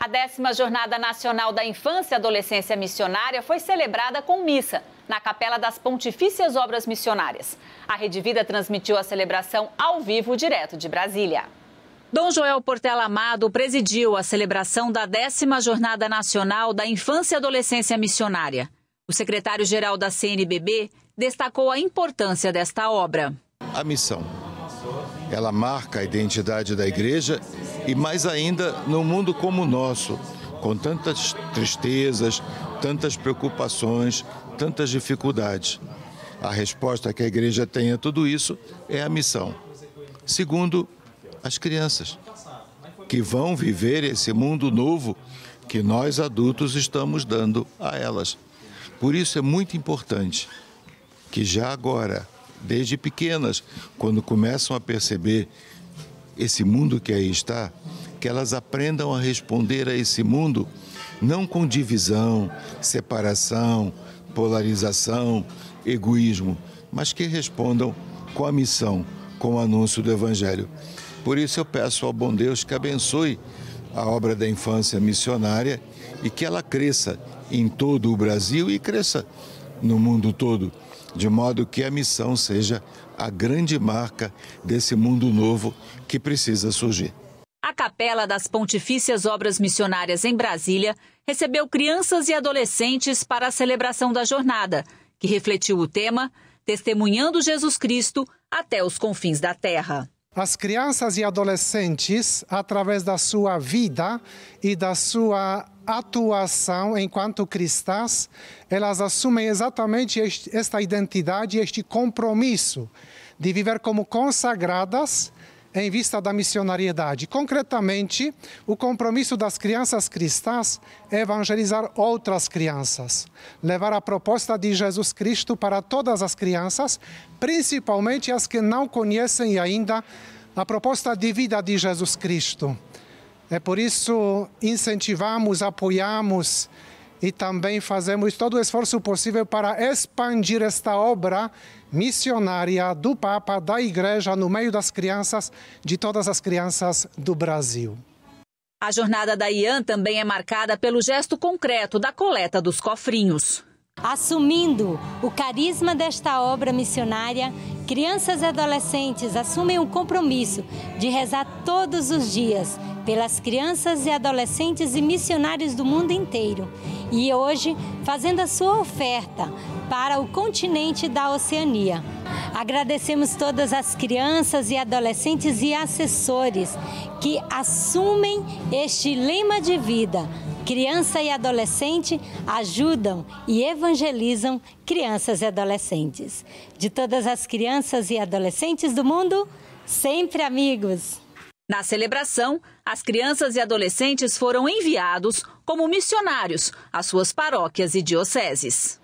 A 10ª Jornada Nacional da Infância e Adolescência Missionária foi celebrada com missa na Capela das Pontifícias Obras Missionárias. A Rede Vida transmitiu a celebração ao vivo, direto de Brasília. Dom Joel Portela Amado presidiu a celebração da 10ª Jornada Nacional da Infância e Adolescência Missionária. O secretário-geral da CNBB destacou a importância desta obra. A missão, ela marca a identidade da igreja e mais ainda no mundo como o nosso, com tantas tristezas, tantas preocupações, tantas dificuldades. A resposta que a igreja tem a tudo isso é a missão. Segundo, as crianças, que vão viver esse mundo novo que nós adultos estamos dando a elas. Por isso é muito importante que já agora, desde pequenas, quando começam a perceber esse mundo que aí está, que elas aprendam a responder a esse mundo não com divisão, separação, polarização, egoísmo, mas que respondam com a missão, com o anúncio do Evangelho. Por isso eu peço ao bom Deus que abençoe a obra da infância missionária e que ela cresça em todo o Brasil e cresça no mundo todo, de modo que a missão seja a grande marca desse mundo novo que precisa surgir. A Capela das Pontifícias Obras Missionárias em Brasília recebeu crianças e adolescentes para a celebração da jornada, que refletiu o tema Testemunhando Jesus Cristo até os confins da terra. As crianças e adolescentes, através da sua vida e da sua atuação enquanto cristãs, elas assumem exatamente esta identidade, este compromisso de viver como consagradas em vista da missionariedade. Concretamente, o compromisso das crianças cristãs é evangelizar outras crianças, levar a proposta de Jesus Cristo para todas as crianças, principalmente as que não conhecem ainda a proposta de vida de Jesus Cristo. É por isso incentivamos, apoiamos e também fazemos todo o esforço possível para expandir esta obra missionária do Papa, da Igreja, no meio das crianças, de todas as crianças do Brasil. A jornada da IAN também é marcada pelo gesto concreto da coleta dos cofrinhos. Assumindo o carisma desta obra missionária, crianças e adolescentes assumem o compromisso de rezar todos os dias pelas crianças e adolescentes e missionários do mundo inteiro. E hoje, fazendo a sua oferta para o continente da Oceania. Agradecemos todas as crianças e adolescentes e assessores que assumem este lema de vida. Criança e adolescente ajudam e evangelizam crianças e adolescentes. De todas as crianças e adolescentes do mundo, sempre amigos. Na celebração, as crianças e adolescentes foram enviados como missionários às suas paróquias e dioceses.